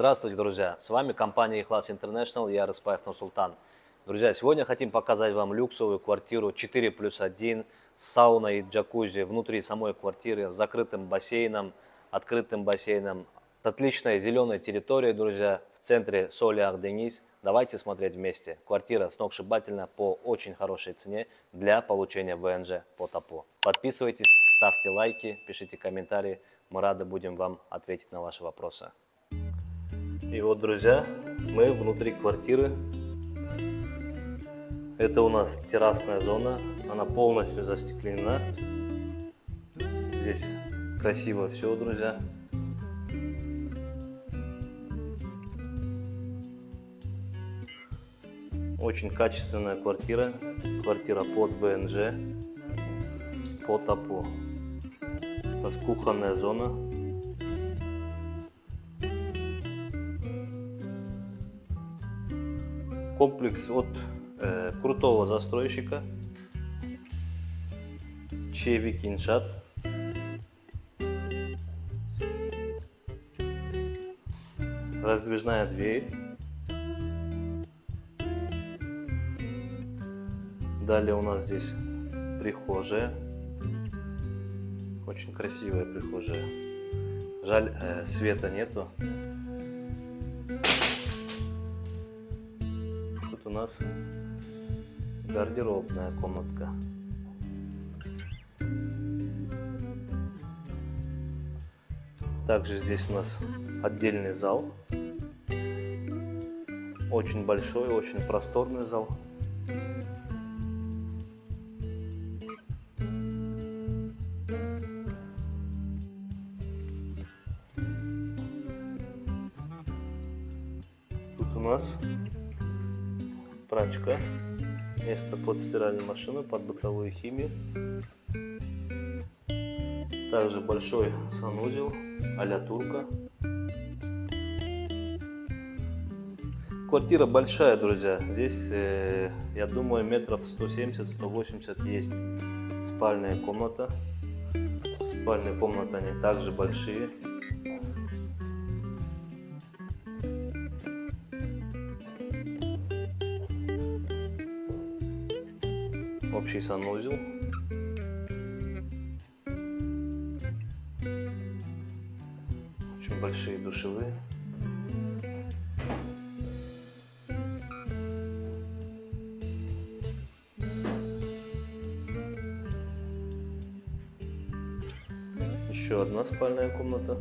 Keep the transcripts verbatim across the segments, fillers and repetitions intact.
Здравствуйте, друзья! С вами компания Ихлас Интернешнл, я Рыспаев Нурсултан. Друзья, сегодня хотим показать вам люксовую квартиру четыре плюс один с сауной и джакузи внутри самой квартиры, с закрытым бассейном, открытым бассейном, с отличной зеленой территорией, друзья, в центре Соли-Ак-Денис. Давайте смотреть вместе. Квартира сногсшибательна по очень хорошей цене для получения вэ эн жэ по ТАПО. Подписывайтесь, ставьте лайки, пишите комментарии. Мы рады будем вам ответить на ваши вопросы. И вот, друзья, мы внутри квартиры. Это у нас террасная зона, она полностью застекленена. Здесь красиво все, друзья. Очень качественная квартира, квартира под вэ эн жэ, по ТАПО. У нас кухонная зона. Комплекс от э, крутого застройщика Чевик Иншаат. Раздвижная дверь. Далее у нас здесь прихожая. Очень красивая прихожая. Жаль, э, света нету. Тут у нас гардеробная комнатка. Также здесь у нас отдельный зал. Очень большой, очень просторный зал. Тут у нас прачка, место под стиральную машину, под бытовую химию. Также большой санузел а-ля турка. Квартира большая, друзья. Здесь, э, я думаю, метров сто семьдесят — сто восемьдесят есть спальная комната. Спальные комнаты, они также большие. Общий санузел. Очень большие душевые. Еще одна спальная комната.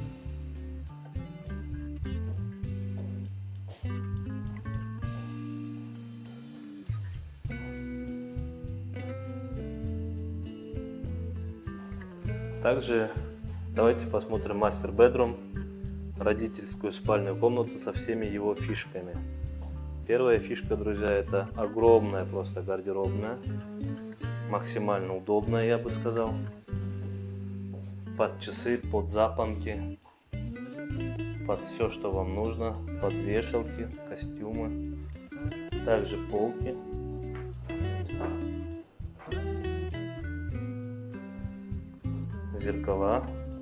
Также давайте посмотрим мастер-бедрум, родительскую спальную комнату со всеми его фишками. Первая фишка, друзья, это огромная просто гардеробная, максимально удобная, я бы сказал. Под часы, под запонки, под все, что вам нужно, под вешалки, костюмы, также полки. Зеркала.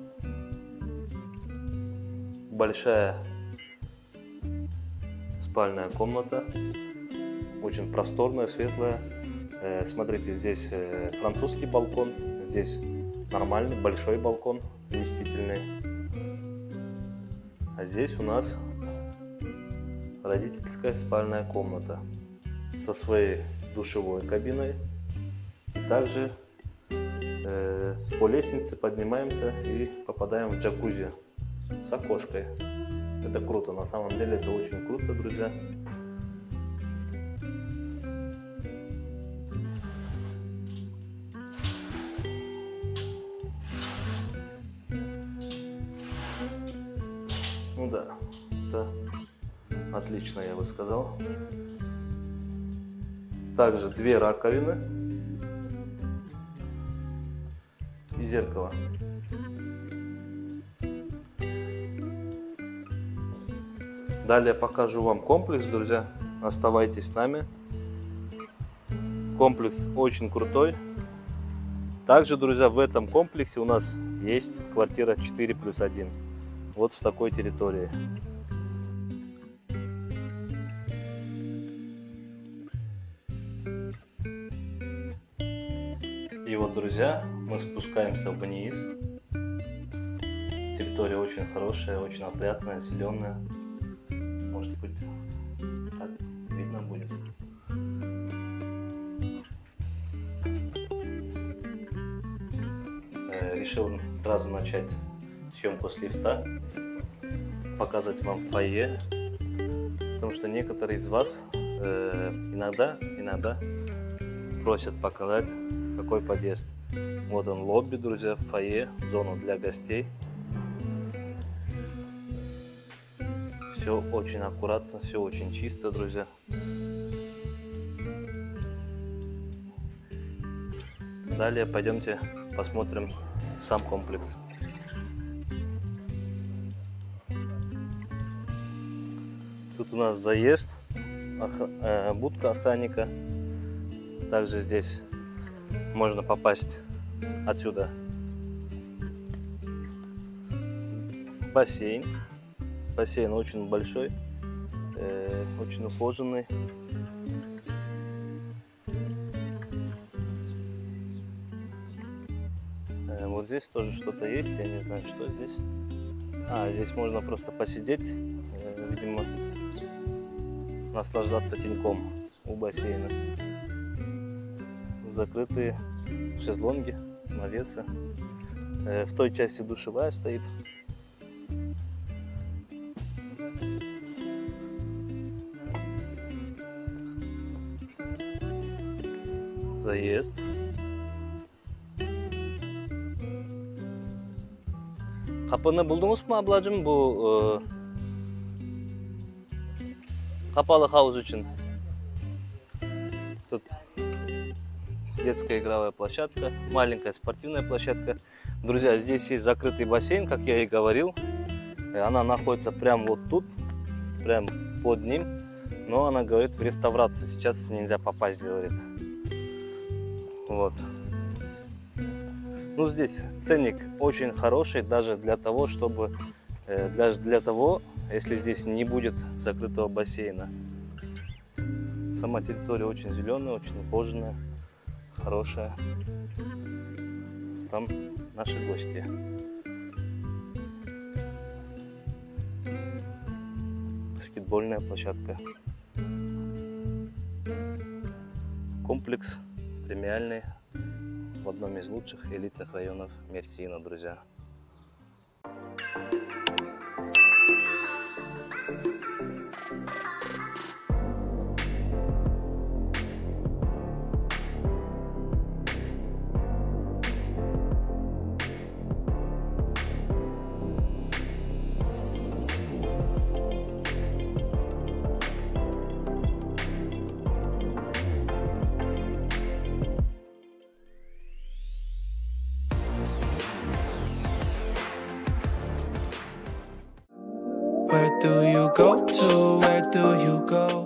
Большая спальная комната. Очень просторная, светлая. Смотрите, здесь французский балкон. Здесь нормальный, большой балкон, вместительный. А здесь у нас родительская спальная комната со своей душевой кабиной. И также по лестнице поднимаемся и попадаем в джакузи с окошкой. Это круто, на самом деле это очень круто, друзья. Ну да, это отлично, я бы сказал. Также две раковины и зеркало. Далее покажу вам комплекс, друзья. Оставайтесь с нами. Комплекс очень крутой. Также, друзья, в этом комплексе у нас есть квартира четыре плюс один. Вот с такой территорией. друзья, мы спускаемся вниз. Территория очень хорошая, очень опрятная, зеленая. Может быть, так видно будет. Решил сразу начать съемку с лифта, показать вам фойе, потому что некоторые из вас э, иногда, иногда просят показать, какой подъезд. Вот он, лобби, друзья, фойе, зона для гостей. Все очень аккуратно, все очень чисто, друзья. Далее пойдемте посмотрим сам комплекс. Тут у нас заезд, охра... э, будка охранника. Также здесь можно попасть отсюда. Бассейн. Бассейн очень большой, э, очень ухоженный. Э, вот здесь тоже что-то есть, я не знаю, что здесь. А, здесь можно просто посидеть, э, видимо, наслаждаться теньком у бассейна. Закрытые шезлонги, навесы. Э, в той части душевая стоит. Заезд. Kapını buldunuz mu ablacığım bu e, kapalı havuz için? Тут детская игровая площадка, маленькая спортивная площадка. Друзья, здесь есть закрытый бассейн, как я и говорил. Она находится прямо вот тут, прямо под ним. Но она говорит в реставрации, сейчас нельзя попасть, говорит. Вот. Ну, здесь ценник очень хороший, даже для того, чтобы, э, даже для того, если здесь не будет закрытого бассейна. Сама территория очень зеленая, очень ухоженная, хорошая. Там наши гости. Баскетбольная площадка. Комплекс премиальный в одном из лучших элитных районов Мерсина, друзья. Where do you go to? Where do you go?